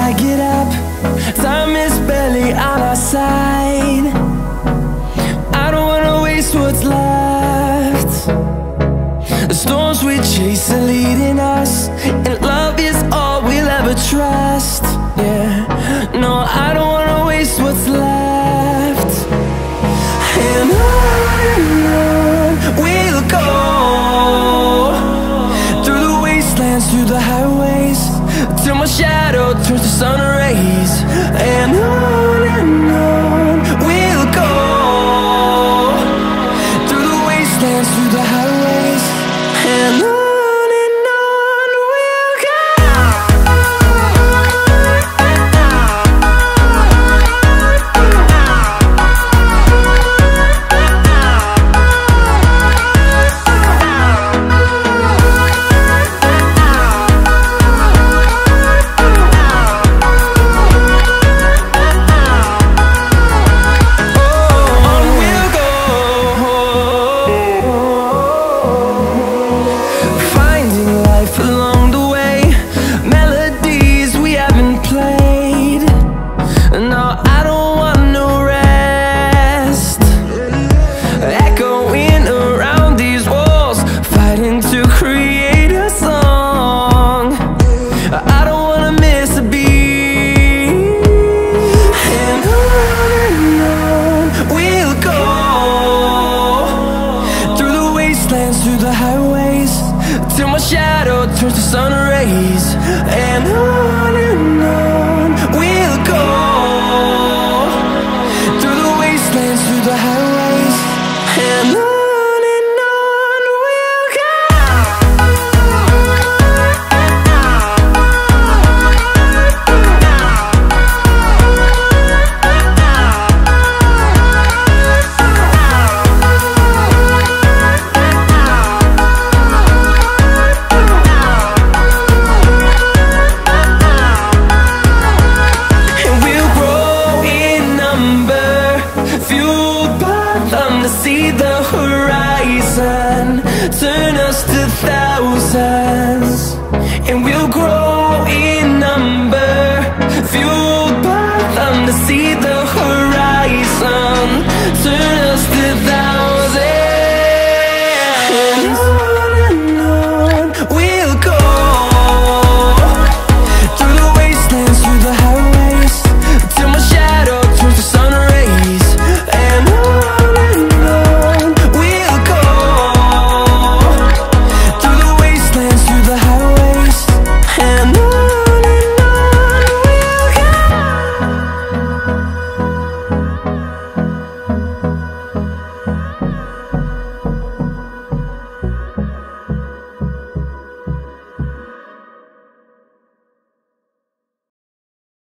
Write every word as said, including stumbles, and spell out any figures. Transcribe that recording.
I get up, time is barely on our side. I don't wanna waste what's left. The storms we chase are leading us, and love is all we'll ever trust. Yeah, no, I don't wanna waste what's left. And on and on we'll go, through the wastelands, through the highways, till my shadow turns to sun rays. And on and on we'll go, through the wastelands, through the highways, and on. Through the highways, till my shadow turns to sun rays. And on and on we'll go, through the wastelands, through the highways, and on. To see the horizon turn us to thousands, and we'll grow in number, fueled by them to see the